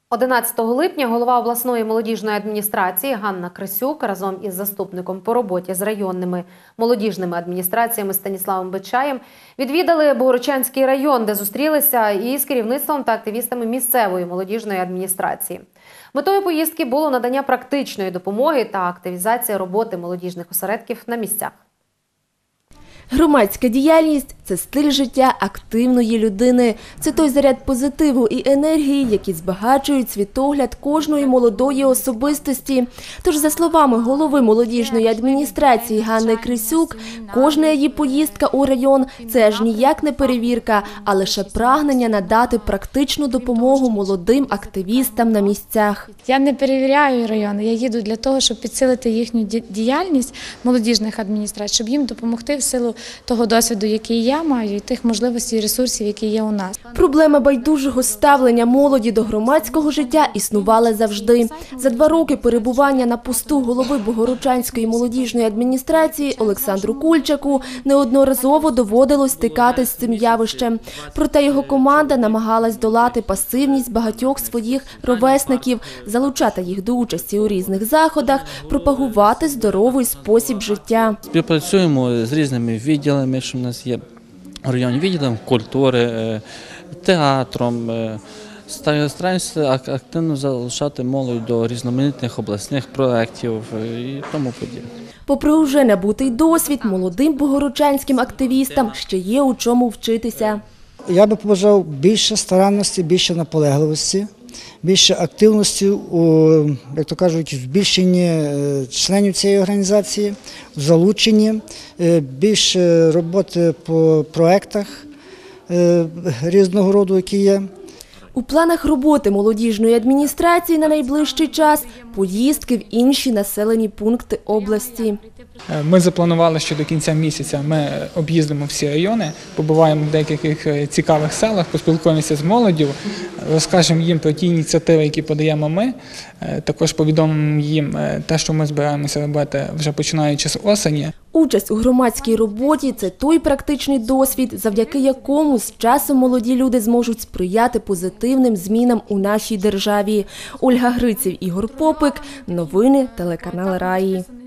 11 липня голова обласної молодіжної адміністрації Ганна Крисюк разом із заступником по роботі з районними молодіжними адміністраціями Станіславом Бичаєм відвідали Богородчанський район, де зустрілися із керівництвом та активістами місцевої молодіжної адміністрації. Метою поїздки було надання практичної допомоги та активізація роботи молодіжних осередків на місцях. Громадська діяльність – це стиль життя активної людини. Це той заряд позитиву і енергії, які збагачують світогляд кожної молодої особистості. Тож, за словами голови молодіжної адміністрації Ганни Крисюк, кожна її поїздка у район – це аж ніяк не перевірка, а лише прагнення надати практичну допомогу молодим активістам на місцях. Я не перевіряю райони, я їду для того, щоб підсилити їхню діяльність молодіжних адміністрацій, щоб їм допомогти в силу того досвіду, який я маю, і тих можливостей і ресурсів, які є у нас. Проблема байдужого ставлення молоді до громадського життя існувала завжди. За 2 роки перебування на посту голови Богородчанської молодіжної адміністрації Олександру Кульчаку неодноразово доводилось стикатись з цим явищем. Проте його команда намагалась долати пасивність багатьох своїх ровесників, залучати їх до участі у різних заходах, пропагувати здоровий спосіб життя. Співпрацюємо з різними відділами, що в нас є в районі, відділом культури, театром. Стараємося активно залучати молодь до різноманітних обласних проєктів і тому подібне. Попри вже набутий досвід, молодим богородчанським активістам ще є у чому вчитися. Я би побажав більше старанності, більше наполегливості, більше активності у, як то кажуть, збільшенні членів цієї організації, в залученні, більше роботи по проєктах різного роду, які є. У планах роботи молодіжної адміністрації на найближчий час – поїздки в інші населені пункти області. Ми запланували, що до кінця місяця ми об'їздимо всі райони, побуваємо в деяких цікавих селах, поспілкуємося з молоддю, розкажемо їм про ті ініціативи, які подаємо ми, також повідомимо їм те, що ми збираємося робити вже починаючи з осені. Участь у громадській роботі – це той практичний досвід, завдяки якому з часом молоді люди зможуть сприяти позитивним змінам у нашій державі. Ольга Гриців, Ігор Попик. Новини телеканал Раї.